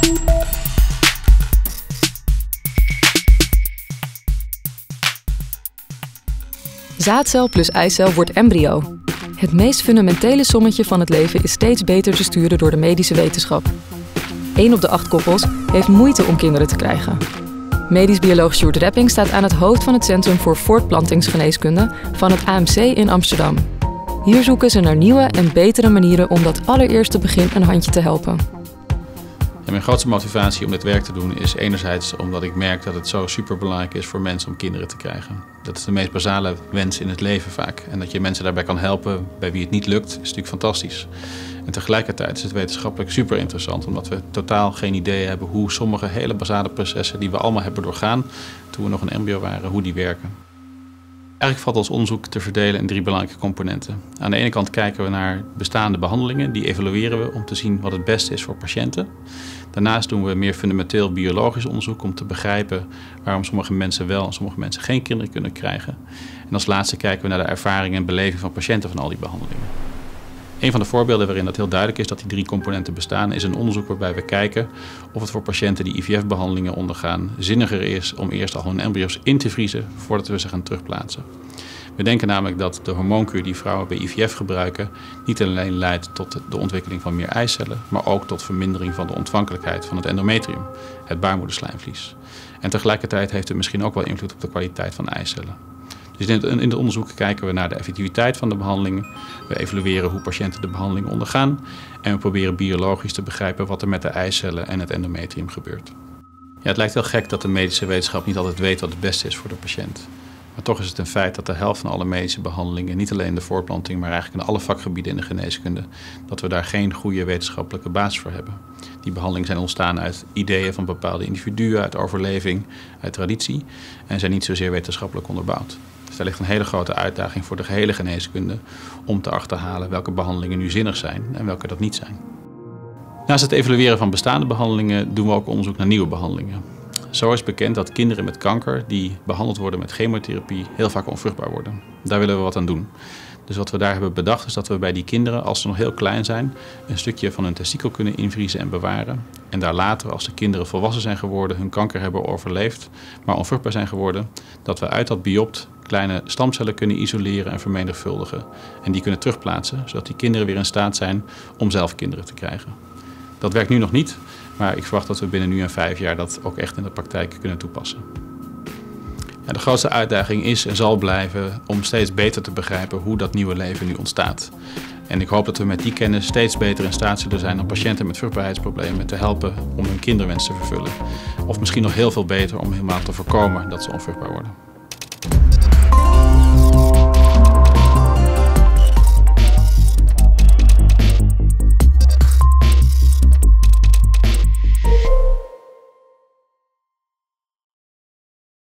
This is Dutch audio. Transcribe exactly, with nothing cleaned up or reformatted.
Zaadcel plus eicel wordt embryo. Het meest fundamentele sommetje van het leven is steeds beter te sturen door de medische wetenschap. Eén op de acht koppels heeft moeite om kinderen te krijgen. Medisch bioloog Sjoerd Repping staat aan het hoofd van het Centrum voor Voortplantingsgeneeskunde van het A M C in Amsterdam. Hier zoeken ze naar nieuwe en betere manieren om dat allereerste begin een handje te helpen. En mijn grootste motivatie om dit werk te doen is enerzijds omdat ik merk dat het zo superbelangrijk is voor mensen om kinderen te krijgen. Dat is de meest basale wens in het leven vaak. En dat je mensen daarbij kan helpen bij wie het niet lukt, is natuurlijk fantastisch. En tegelijkertijd is het wetenschappelijk super interessant, omdat we totaal geen idee hebben hoe sommige hele basale processen die we allemaal hebben doorgaan toen we nog een embryo waren, hoe die werken. Eigenlijk valt ons onderzoek te verdelen in drie belangrijke componenten. Aan de ene kant kijken we naar bestaande behandelingen, die evalueren we om te zien wat het beste is voor patiënten. Daarnaast doen we meer fundamenteel biologisch onderzoek om te begrijpen waarom sommige mensen wel en sommige mensen geen kinderen kunnen krijgen. En als laatste kijken we naar de ervaring en beleving van patiënten van al die behandelingen. Een van de voorbeelden waarin dat heel duidelijk is dat die drie componenten bestaan, is een onderzoek waarbij we kijken of het voor patiënten die I V F-behandelingen ondergaan zinniger is om eerst al hun embryo's in te vriezen voordat we ze gaan terugplaatsen. We denken namelijk dat de hormoonkuur die vrouwen bij I V F gebruiken niet alleen leidt tot de ontwikkeling van meer eicellen, maar ook tot vermindering van de ontvankelijkheid van het endometrium, het baarmoederslijmvlies. En tegelijkertijd heeft het misschien ook wel invloed op de kwaliteit van de eicellen. Dus in het onderzoek kijken we naar de effectiviteit van de behandelingen. We evalueren hoe patiënten de behandeling ondergaan. En we proberen biologisch te begrijpen wat er met de eicellen en het endometrium gebeurt. Ja, het lijkt heel gek dat de medische wetenschap niet altijd weet wat het beste is voor de patiënt. Maar toch is het een feit dat de helft van alle medische behandelingen, niet alleen in de voortplanting, maar eigenlijk in alle vakgebieden in de geneeskunde, dat we daar geen goede wetenschappelijke basis voor hebben. Die behandelingen zijn ontstaan uit ideeën van bepaalde individuen, uit overleving, uit traditie en zijn niet zozeer wetenschappelijk onderbouwd. Dus daar ligt een hele grote uitdaging voor de gehele geneeskunde om te achterhalen welke behandelingen nu zinnig zijn en welke dat niet zijn. Naast het evalueren van bestaande behandelingen doen we ook onderzoek naar nieuwe behandelingen. Zo is bekend dat kinderen met kanker die behandeld worden met chemotherapie heel vaak onvruchtbaar worden. Daar willen we wat aan doen. Dus wat we daar hebben bedacht is dat we bij die kinderen, als ze nog heel klein zijn, een stukje van hun testikel kunnen invriezen en bewaren. En daar later, als de kinderen volwassen zijn geworden, hun kanker hebben overleefd, maar onvruchtbaar zijn geworden, dat we uit dat biopt kleine stamcellen kunnen isoleren en vermenigvuldigen. En die kunnen terugplaatsen, zodat die kinderen weer in staat zijn om zelf kinderen te krijgen. Dat werkt nu nog niet, maar ik verwacht dat we binnen nu en vijf jaar dat ook echt in de praktijk kunnen toepassen. Ja, de grootste uitdaging is en zal blijven om steeds beter te begrijpen hoe dat nieuwe leven nu ontstaat. En ik hoop dat we met die kennis steeds beter in staat zullen zijn om patiënten met vruchtbaarheidsproblemen te helpen om hun kinderwens te vervullen. Of misschien nog heel veel beter om helemaal te voorkomen dat ze onvruchtbaar worden.